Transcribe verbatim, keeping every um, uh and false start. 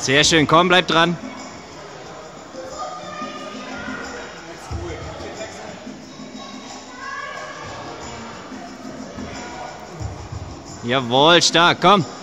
Sehr schön, komm, bleib dran. Jawohl, stark, komm.